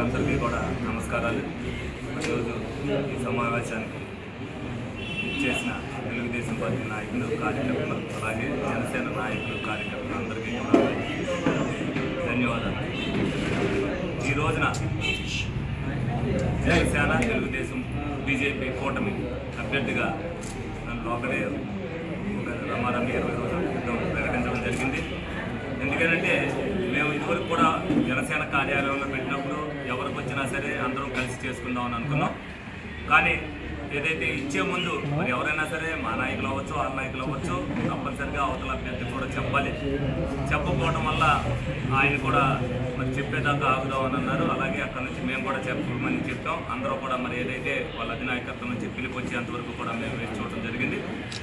మిత్రులందరికీ కూడా నమస్కారాలు. ఈరోజు ఈ సమావేశానికి చేసిన తెలుగుదేశం పార్టీ నాయకులు, కార్యకర్తలు, అలాగే జనసేన నాయకులు, కార్యకర్తలు అందరికీ కూడా ధన్యవాదాలు. ఈ రోజున జనసేన, తెలుగుదేశం, బీజేపీ కూటమి అభ్యర్థిగా నన్ను ఒకటే రమారమి 20 రోజుల క్రితం ప్రకటించడం జరిగింది. ఎందుకంటే మేము ఇదివరకు కూడా జనసేన కార్యాలయంలో పెట్టినప్పుడు ఎవరికి వచ్చినా సరే అందరం కలిసి చేసుకుందామని అనుకున్నాం. కానీ ఏదైతే ఇచ్చే ముందు మరి ఎవరైనా సరే మా నాయకులు అవ్వచ్చు, వాళ్ళ నాయకులు అవ్వచ్చు, తప్పనిసరిగా అవతల అభ్యర్థి కూడా చెప్పాలి. చెప్పకపోవడం వల్ల ఆయన కూడా మరి చెప్పేదాకా ఆగుదామని అన్నారు. అలాగే అక్కడ నుంచి మేము కూడా చెప్పమని చెప్పాం. అందరూ కూడా మరి ఏదైతే వాళ్ళ అధినాయకత్వం నుంచి పిలుపు వచ్చేంతవరకు కూడా మేము వేచి చూడడం జరిగింది.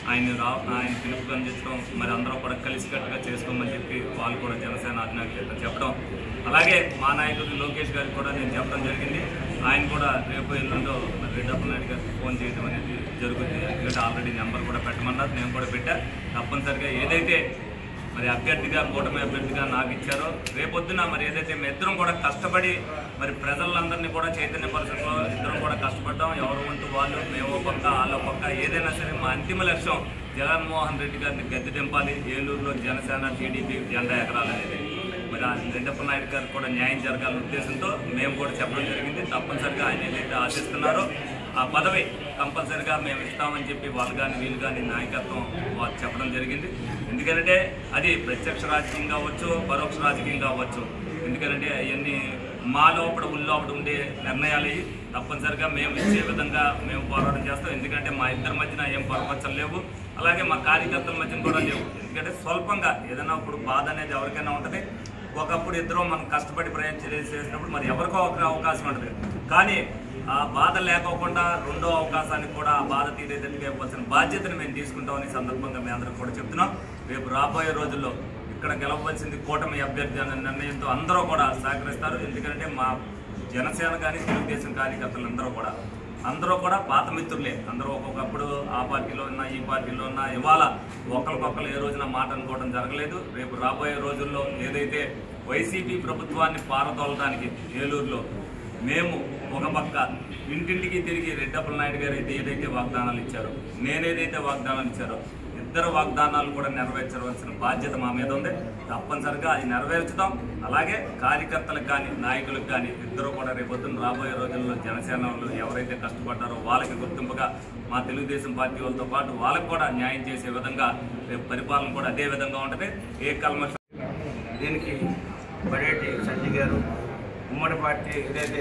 ఆయన పిలుపు అందించడం, మరి అందరూ కూడా కలిసికట్టుగా చేసుకోమని చెప్పి వాళ్ళు కూడా జనసేన అధినాయకత్వం చెప్పడం, అలాగే మా నాయకుడు లోకేష్ గారికి కూడా నేను చెప్పడం జరిగింది. ఆయన కూడా రేపు ఎల్లుండో మరి రెడ్డప్ప నాయుడు గారికి ఫోన్ చేయడం అనేది జరుగుతుంది. ఎందుకంటే ఆల్రెడీ నెంబర్ కూడా పెట్టమన్నారు, నేను కూడా పెట్టా. తప్పనిసరిగా ఏదైతే మరి అభ్యర్థిగా, కూటమి అభ్యర్థిగా నాకు ఇచ్చారో రేపొద్దున మరి ఏదైతే మేము ఇద్దరం కూడా కష్టపడి మరి ప్రజలందరినీ కూడా చైతన్యపరచడంలో ఇద్దరం కూడా కష్టపడ్డాం. ఎవరు ఉంటూ వాళ్ళు, మేము పక్క వాళ్ళ పక్క, ఏదైనా సరే మా అంతిమ లక్ష్యం జగన్మోహన్ రెడ్డి గారిని గద్దె దింపాలి. ఏలూరులో జనసేన, టీడీపీ జెండా ఎగరాలనేది. మరి ఆ రెడ్డప్ప నాయుడు గారికి కూడా న్యాయం జరగాలనే ఉద్దేశంతో మేము కూడా చెప్పడం జరిగింది. తప్పనిసరిగా ఆయన ఏదైతే ఆశిస్తున్నారో ఆ పదవి కంపల్సరిగా మేము ఇస్తామని చెప్పి వాళ్ళు కానీ వీళ్ళు కానీ నాయకత్వం వాళ్ళు చెప్పడం జరిగింది. ఎందుకంటే అది ప్రత్యక్ష రాజకీయం కావచ్చు, పరోక్ష రాజకీయం కావచ్చు. ఎందుకంటే అవన్నీ మా లోపల ఉల్లోపల ఉండే నిర్ణయాలు తప్పనిసరిగా మేము ఇచ్చే విధంగా మేము పోరాటం చేస్తాం. ఎందుకంటే మా ఇద్దరి మధ్యన ఏం పొరపచ్చలు లేవు, అలాగే మా కార్యకర్తల మధ్యన కూడా లేవు. ఎందుకంటే స్వల్పంగా ఏదైనా ఇప్పుడు బాధ అనేది ఎవరికైనా ఉంటుంది. ఒకప్పుడు ఇద్దరు మనం కష్టపడి ప్రయాణం చేసినప్పుడు మరి ఎవరికో ఒక అవకాశం ఉంటుంది. కానీ ఆ బాధ లేకోకుండా రెండో అవకాశానికి కూడా ఆ బాధ తీరేదానికి ఇవ్వాల్సిన బాధ్యతను మేము తీసుకుంటామని సందర్భంగా మేము అందరికీ కూడా చెప్తున్నాం. రేపు రాబోయే రోజుల్లో ఇక్కడ గెలవలసింది కూటమి అభ్యర్థి అనే నిర్ణయంతో అందరూ కూడా సహకరిస్తారు. ఎందుకంటే మా జనసేన కానీ తెలుగుదేశం కార్యకర్తలు అందరూ కూడా పాత మిత్రులే. అందరూ ఒక్కొక్కప్పుడు ఆ పార్టీలో ఉన్నా, ఈ పార్టీలో ఉన్నా, ఇవాళ ఒకరికొకరు ఏ రోజున మాట అనుకోవడం జరగలేదు. రేపు రాబోయే రోజుల్లో ఏదైతే వైసీపీ ప్రభుత్వాన్ని పారదోలడానికి ఏలూరులో మేము ఒక పక్క ఇంటింటికి తిరిగి రెడ్డప్ప నాయుడు గారు ఏదైతే వాగ్దానాలు ఇచ్చారో, నేనేదైతే వాగ్దానాలు ఇచ్చారో, ఇద్దరు వాగ్దానాలు కూడా నెరవేర్చవలసిన బాధ్యత మా మీద ఉంది. తప్పనిసరిగా అది నెరవేర్చుతాం. అలాగే కార్యకర్తలకు కానీ, నాయకులకు కానీ ఇద్దరు కూడా రేపొద్దున రాబోయే రోజుల్లో జనసేన వాళ్ళు ఎవరైతే కష్టపడ్డారో వాళ్ళకి గుర్తింపుగా మా తెలుగుదేశం పార్టీ వాళ్ళతో పాటు వాళ్ళకు కూడా న్యాయం చేసే విధంగా రేపు పరిపాలన కూడా అదే విధంగా ఉంటుంది. ఏ కల్మషం దీనికి బడేటి సంజయ్ గారు ఉమ్మడి పార్టీ ఏదైతే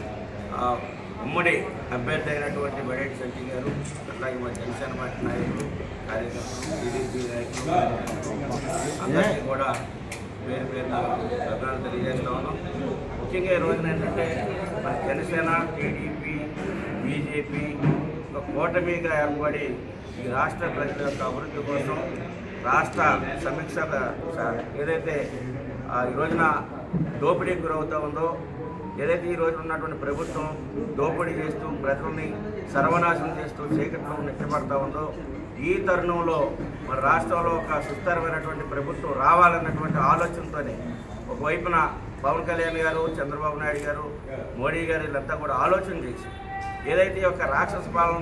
ఉమ్మడి అభ్యర్థి అయినటువంటి బడేటి సంజయ్ గారు, అట్లాగే మా జనసేన పార్టీ నాయకులు, కార్యకర్తలు, టీడీపీ నాయకులు అందరికీ కూడా పేరు పేరున ధన్యవాదాలు తెలియజేస్తా ఉన్నాం. ముఖ్యంగా ఈ రోజున ఏంటంటే మన జనసేన, టీడీపీ, బీజేపీ ఒక కూటమిగా ఏర్పడి ఈ రాష్ట్ర ప్రజల యొక్క అభివృద్ధి కోసం రాష్ట్ర సమీక్ష ఏదైతే ఈ రోజున దోపిడీకి గురవుతూ ఉందో, ఏదైతే ఈ రోజు ఉన్నటువంటి ప్రభుత్వం దోపిడీ చేస్తూ ప్రజల్ని సర్వనాశనం చేస్తూ చీకట్లో నెట్టబడతా ఉందో, ఈ తరుణంలో మన రాష్ట్రంలో ఒక సుస్థిరమైనటువంటి ప్రభుత్వం రావాలన్నటువంటి ఆలోచనతోనే ఒకవైపున పవన్ కళ్యాణ్ గారు, చంద్రబాబు నాయుడు గారు, మోడీ గారు వీళ్ళంతా కూడా ఆలోచన చేసి ఏదైతే ఈ యొక్క రాక్షస పాలన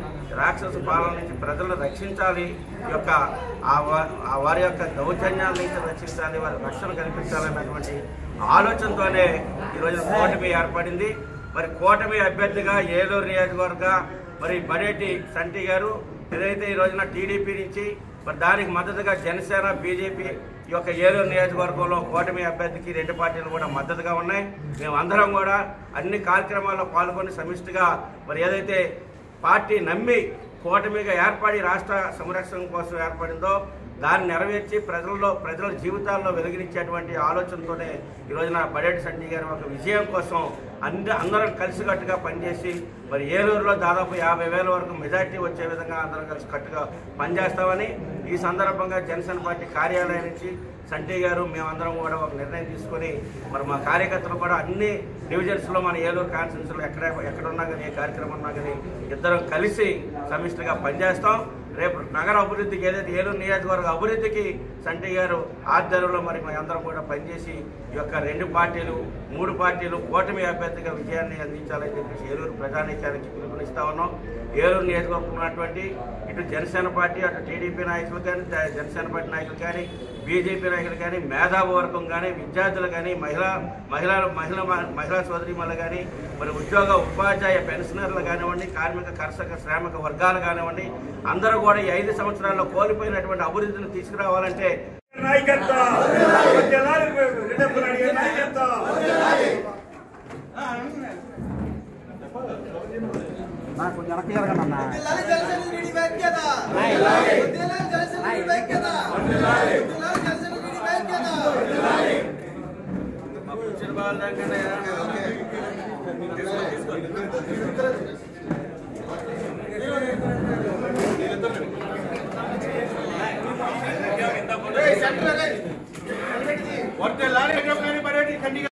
నుంచి ప్రజలను రక్షించాలి, ఈ యొక్క వారి యొక్క దౌర్జన్యాల నుంచి రక్షించాలి, వారి రక్షణ కల్పించాలన్నటువంటి ఆలోచనతోనే ఈరోజు కూటమి ఏర్పడింది. మరి కూటమి అభ్యర్థిగా ఏలూరు నియోజకవర్గ మరి బడేటి సంజయ్ గారు ఏదైతే ఈ రోజున టీడీపీ నుంచి మరి దానికి మద్దతుగా జనసేన, బీజేపీ ఈ యొక్క ఏలూరు నియోజకవర్గంలో కూటమి అభ్యర్థికి రెండు పార్టీలు కూడా మద్దతుగా ఉన్నాయి. మేమందరం కూడా అన్ని కార్యక్రమాల్లో పాల్గొని సమిష్టిగా మరి ఏదైతే పార్టీ నమ్మి కూటమిగా ఏర్పడి రాష్ట్ర సంరక్షణ కోసం ఏర్పడిందో దాన్ని నెరవేర్చి ప్రజల జీవితాల్లో వెలుగునిచ్చేటువంటి ఆలోచనతోనే ఈ రోజున బడేటి సంజయ్ గారి ఒక విజయం కోసం అందరం కలిసికట్టుగా పనిచేసి మరి ఏలూరులో దాదాపు 50,000 వరకు మెజార్టీ వచ్చే విధంగా అందరం కలిసి కట్టుగా పనిచేస్తామని ఈ సందర్భంగా జనసేన పార్టీ కార్యాలయం నుంచి సంజయ్ గారు మేమందరం కూడా ఒక నిర్ణయం తీసుకొని మరి మా కార్యకర్తలు కూడా అన్ని డివిజన్స్లో మన ఏలూరు కాన్స్టిట్యూన్సీలో ఎక్కడున్నా కానీ ఏ కార్యక్రమం ఉన్నా కానీ ఇద్దరం కలిసి సమిష్టిగా పనిచేస్తాం. రేపు నగర అభివృద్ధికి ఏదైతే ఏలూరు నియోజకవర్గ అభివృద్ధికి సంటి గారు ఆధ్వర్యంలో మరి అందరం కూడా పనిచేసి ఈ యొక్క 2 పార్టీలు 3 పార్టీలు కూటమి అభ్యర్థిగా విజయాన్ని అందించాలని చెప్పేసి ఏలూరు ప్రజానీకానికి పిలుపునిస్తా ఉన్నాం. ఏలూరు నియోజకవర్గం ఉన్నటువంటి ఇటు జనసేన పార్టీ అటు టీడీపీ నాయకులు కానీ జనసేన పార్టీ నాయకులు కానీ బీజేపీ నాయకులు కానీ మేధావర్గం కానీ విద్యార్థులు కానీ మహిళా సోదరీమణులు కానీ మరి ఉద్యోగ ఉపాధ్యాయ పెన్షనర్లు కానివ్వండి కార్మిక కర్షక శ్రామిక వర్గాలు కానివ్వండి అందరూ కూడా ఈ 5 సంవత్సరాల్లో కోల్పోయినటువంటి అభివృద్ధిని తీసుకురావాలంటే వర్తే లారీ